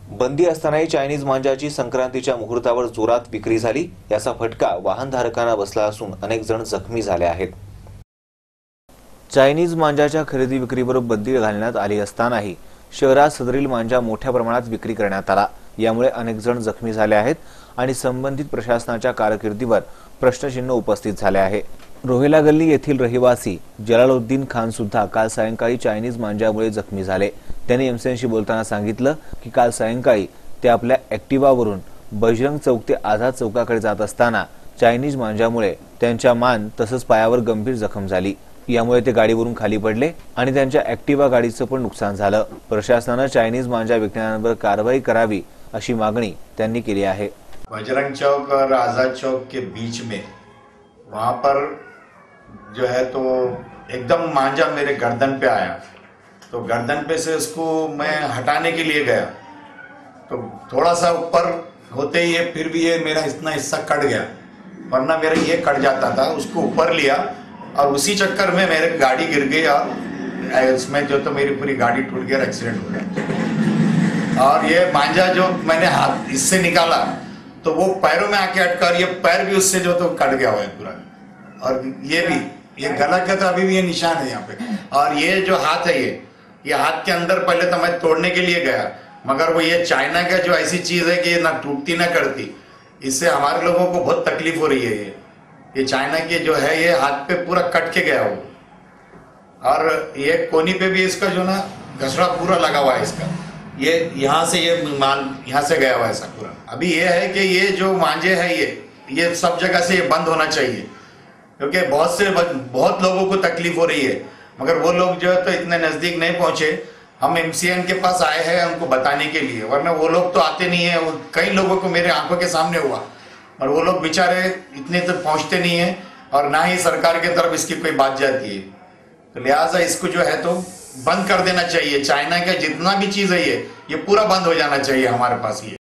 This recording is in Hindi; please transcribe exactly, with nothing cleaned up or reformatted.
बंदी असतानाही चायनीज मांजाची संक्रांतीच्या मुहूर्तावर जोरात विक्री झाली। याचा फटका वाहनधारकांना बसला असून अनेक जण जखमी झाले आहेत। चायनीज मांजाच्या खरेदी विक्रीवर बंदी घालण्यात आली असतानाही शहरात सदरील मांजा मोठ्या प्रमाणात विक्री करण्यात आला। यामुळे अनेक जण जखमी झाले आहेत आणि संबंधित प्रशासनाच्या कारकिर्दीवर प्रश्नचिन्ह उपस्थित झाले आहे। रोहिला गल्ली येथील रहिवासी जलालुद्दीन खान सुद्धा काल सायंकाळी चायनीज मांजामुळे जखमी झाले। त्यांनी एमसीएनशी बोलताना सांगितलं की काल सायंकाळी ते आपल्या ॲक्टिवावरून बजरंग चौक ते आझाद चौकाकडे जात असताना चायनीज मांजामुळे त्यांच्या मान तसंच पायावर गंभीर जखम झाली। यामुळे ते गाडीवरून खाली पडले आणि त्यांच्या ॲक्टिवा गाडीचं पण नुकसान झालं। प्रशासनाने चायनीज मांजा विकणाऱ्यांवर कारवाई करावी अशी मागणी त्यांनी केली आहे। बजरंग चौक और आज़ाद चौक के बीच में वहाँ पर जो है तो एकदम मांजा मेरे गर्दन पे आया, तो गर्दन पे से उसको मैं हटाने के लिए गया तो थोड़ा सा ऊपर होते ही ये फिर भी ये मेरा इतना हिस्सा कट गया, वरना मेरा ये कट जाता था। उसको ऊपर लिया और उसी चक्कर में मेरी गाड़ी गिर गई और उसमें जो तो मेरी पूरी गाड़ी टूट गई, एक्सीडेंट हो गया। और ये मांजा जो मैंने हाथ इससे निकाला तो वो पैरों में आके अटका और ये पैर भी उससे जो तो कट गया हुआ है पूरा। और ये भी ये गला का तो अभी भी ये निशान है यहाँ पे। और ये जो हाथ है ये ये हाथ के अंदर पहले तो मैं तोड़ने के लिए गया, मगर वो ये चाइना का जो ऐसी चीज़ है कि ये ना टूटती ना करती, इससे हमारे लोगों को बहुत तकलीफ हो रही है। ये ये चाइना के जो है ये हाथ पे पूरा कट के गया वो, और ये कोनी पे भी इसका जो ना घसड़ा पूरा लगा हुआ है इसका। ये यहाँ से ये माल यहाँ से गया हुआ है ऐसा पूरा। अभी ये है कि ये जो मांजे है ये ये सब जगह से ये बंद होना चाहिए, क्योंकि बहुत से बहुत लोगों को तकलीफ हो रही है, मगर वो लोग जो है तो इतने नज़दीक नहीं पहुँचे। हम एमसीएन के पास आए हैं उनको बताने के लिए, वरना वो लोग तो आते नहीं है। कई लोगों को मेरे आंखों के सामने हुआ और वो लोग बेचारे इतने तक पहुँचते नहीं है और ना ही सरकार की तरफ इसकी कोई बात जाती है। तो लिहाजा इसको जो है तो बंद कर देना चाहिए। चाइना का जितना भी चीज़ है ये ये पूरा बंद हो जाना चाहिए हमारे पास ये।